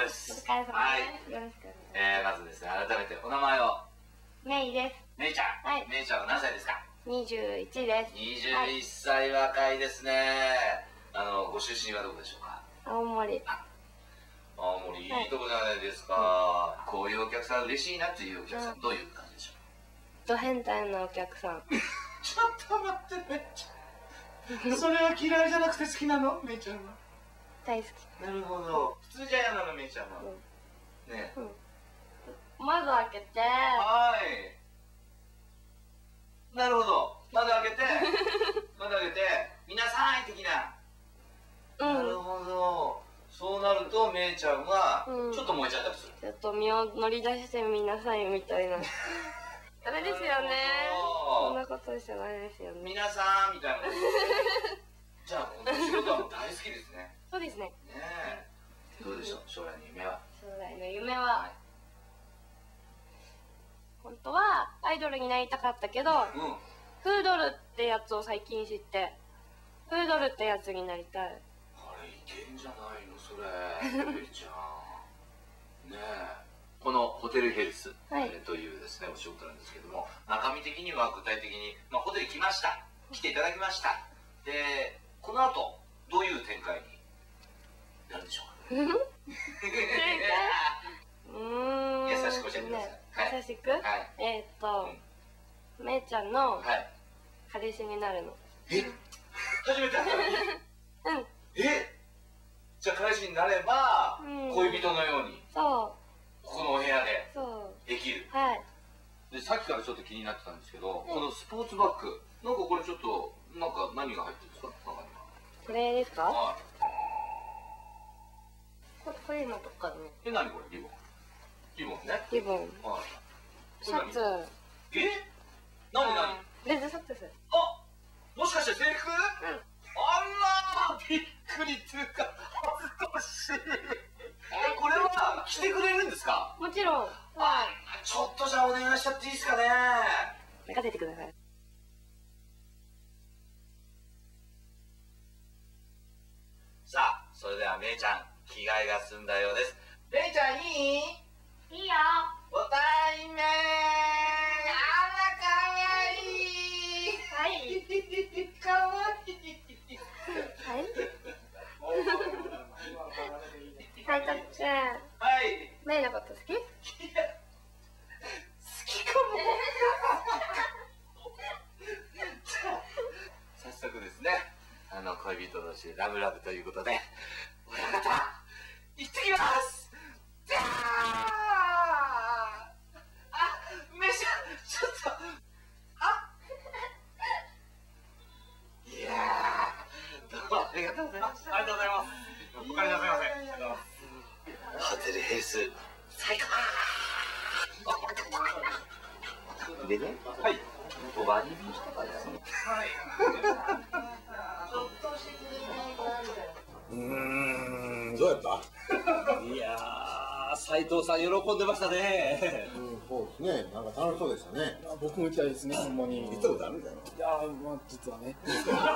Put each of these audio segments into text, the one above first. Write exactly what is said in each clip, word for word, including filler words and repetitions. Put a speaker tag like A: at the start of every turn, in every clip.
A: です。
B: お疲れ様です。はい、よろしくお願いします。
A: えー、まずですね、改めてお名前を。
B: メイです。
A: メイちゃん。はい。メイちゃんは何歳ですか？
B: にじゅういちです。
A: にじゅういっさい、若いですね。あの、ご出身はどこでしょうか？
B: 青森。
A: 青森、いいとこじゃないですか。こういうお客さん嬉しいなっていうお客さん、どういう感じでしょう？
B: ド変態なお客さん。
A: ちょっと待って、めっちゃ。それは嫌いじゃなくて好きなの？めいちゃんは。
B: 大好き。
A: なるほど。普通じゃ嫌なの、めいちゃんは。ね。
B: 窓開けて。
A: はい。なるほど。窓開けて。窓開けて。皆さん的な。なるほど。そうなると、めいちゃんはちょっと燃えちゃったりする。
B: ちょっと身を乗り出してみなさいみたいな。ダメですよね。そんなことしちゃダメですよね。
A: 皆さんみたいな。じゃあ、この仕事はもう大好きですね。
B: そうですね。
A: ねえ。どうでしょう、将来の夢は。
B: 将来の夢は。本当はアイドルになりたかったけど、フードルってやつを最近知って、フードルってやつになりたい。
A: あれ、いけんじゃないの、それ。めいちゃん。ねえ。このホテルヘルスというですね、お仕事なんですけども、中身的には具体的に、まあ、ホテル来ました。来ていただきました。で、この後、どういう展開になるでしょうか？展開？うーん。優しく教えてください。優しく？えっと、めいちゃんの彼氏になるの。 え？初めて会ったのに？うん。え？じゃあ彼氏になれば、恋人のように。そう。ここのお部屋でできる。はい。で、さっきからちょっと気になってたんですけど、このスポーツバッグ、なんかこれちょっと、なんか何が入ってるんですか？中には。
B: これですか？はい。ここういうのとかね。
A: え、何これ？リボン。リボンね。
B: リボン。はい。シャツ。
A: え？何何？
B: レズソックス。
A: あ、もしかして制服？うん。あらー、びっくりっていうか、恥ずかしい。え、これは着てくれるんですか？
B: もちろん。
A: はい。ちょっとじゃあお願いしちゃっていいですかね。
B: 任せてください。
A: さあ、それではめいちゃん、着替えが済んだようです。めいちゃん、いい？
B: いいよ。
A: ご対面。あら、かわいい。
B: はい。
A: かわいい。
B: はい。斉藤くん。
A: はい。
B: メイのこと好き？いや、好
A: きかも。早速ですね、あの恋人同士でラブラブということで、親方、行ってきます。じゃあ、あ、めいちゃん、ちょっと、あ、いやー、どうもありがとうございます。ありがとうございます。おかえりなさいませ。ホテルヘルス最高でね、はい、割引とかですね。はい。
C: うーん、どうやった？いやー、斉藤さん喜んでましたね。
D: うん、そうですね。なんか楽しそうでしたね。
E: 僕も行きたいですね、ほんまに。
D: 行ったことあるんだよ。
E: いやー、まあ実はね。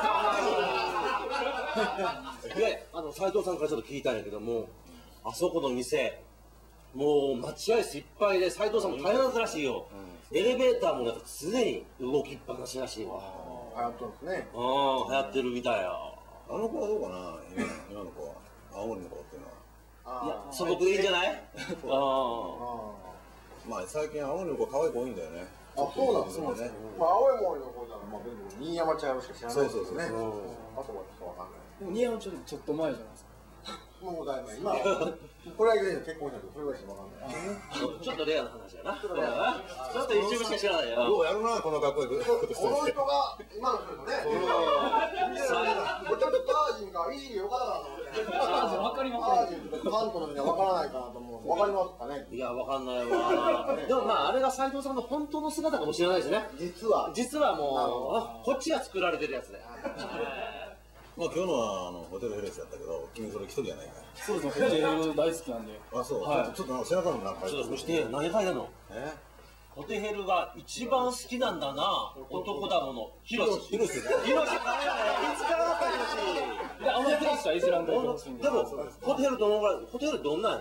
C: で、あの斉藤さんからちょっと聞いたんやけども、あそこの店、もう待合室いっぱいで斉藤さんも大変だったらしいよ。エレベーターもなんか常に動きっぱなしらしいわ。
D: 流行ってますね。
C: うん、流行ってるみたいよ。
D: あの子はどうかな、今今の子は。青森の子っていうのは。
C: いや、素朴でいいんじゃない？あ
D: あ。まあ最近青森の子可愛い子多いんだよね。
F: あ、そうなんですね。まあ青森の子ならまあ新山ちゃんしか知らないですよね。あとはちょっとわかんない。
E: でも新山ちゃんちょっと前じゃないですか。
F: もうだいぶ今プロ野球選手結婚したけどそれぐらいしかわかんない。
C: ちょっとレアな話やな。ちょっと一部しか知らないよ。
D: ようやるな、このかっこいいことして
F: この人が今の人ですね。ちょっとタージンがいいよかったなと思って。
E: わかります
F: タージンとか関東の人はわからないかなと思う。わかりますかね。
C: いや、わかんないわ。でもまあ、あれが斉藤さんの本当の姿かもしれないですね。
F: 実は。
C: 実はもう、こっちが作られてるやつで。
D: まあ今日のはあのホテルヘルスだったけど、君それ一人じゃないか。
E: そうですね、ホテル大好きなんで。
D: あ、そう。ちょっと背中のなんか。
C: ちょっと見して、何書いてんの？え？ホテヘルが一番好きなんだな、男だもの。ヒロシ。ヒロシ。ヒロシ。いつからだったヒロシ。
E: で、あのヒロシはいじらんといてほしいんで。
C: でも、ホテヘルどのぐらい、ホテヘルどんなんやった？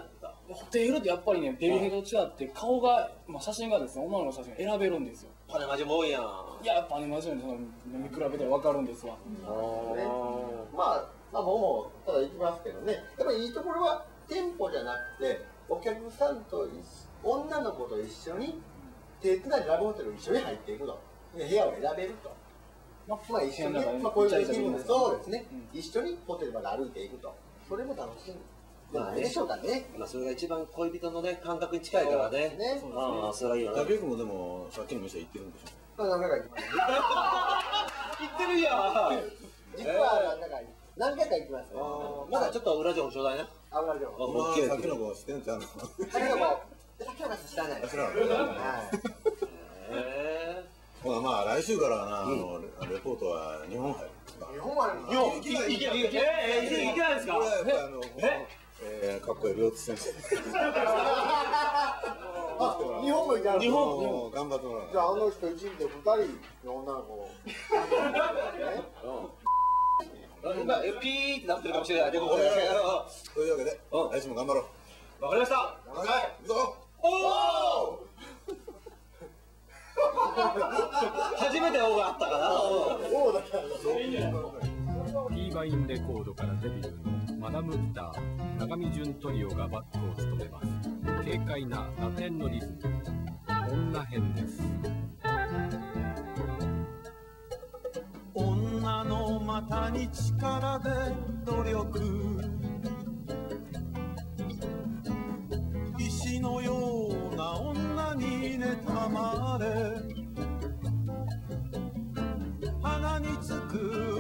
E: ホテルってやっぱりね、デリヘルと違って顔が、まあ、写真がですね、女の子の写真が選べるんですよ。
C: パネマジも多いやん。
E: いや、パネマジよりその見比べたら分かるんですわ。
F: まあまあ僕もただ行きますけどね、やっぱりいいところは店舗じゃなくてお客さんと女の子と一緒に手つないでラブホテル一緒に入っていくと、部屋を選べると。まあ一緒に、まあこういう気分で、そうですね、一緒にホテルまで歩いていくと、それも楽しい。まあでしょうかね。
C: まあそれが一番恋人のね感覚に近いからね。ね。ああそれはいいよね。
D: タビ君もでもさっきの店行ってるんでしょ。
F: 何回か行きます。
C: 行ってるやん。
F: 実は何回か何回か行きます。
C: まだちょっと裏情報ちょうだいね。
F: あ、裏情報。
D: お前さっきの子知ってんじゃん。
F: さっきの子、さっきの話知らない。知らない。はい。
C: へえ。
D: ほなまあ来週からなあのレポートは日本入る。
F: 日本は
C: 日本行けない行けない行けないですか。
D: これはやっぱあのえかっこいい両津先生。
F: あ、日本も行かない。
C: 日本
D: 頑張ってもらう。
F: じゃああの人一日で二人の女の子。
C: 今ピーってなってるかもしれない。でもこれ
D: というわけで来週も頑張ろう。
C: わかりました。
D: 頑張れ。行くぞ。
C: おお。初めて王があったかな。
F: 王だから。
G: T バインレコードからデビューのマダムギター長見純トリオがバックを務めます。軽快なラテンのリズム、女編です。
H: 女の股に力で努力、石のような女に妬まれ、鼻につく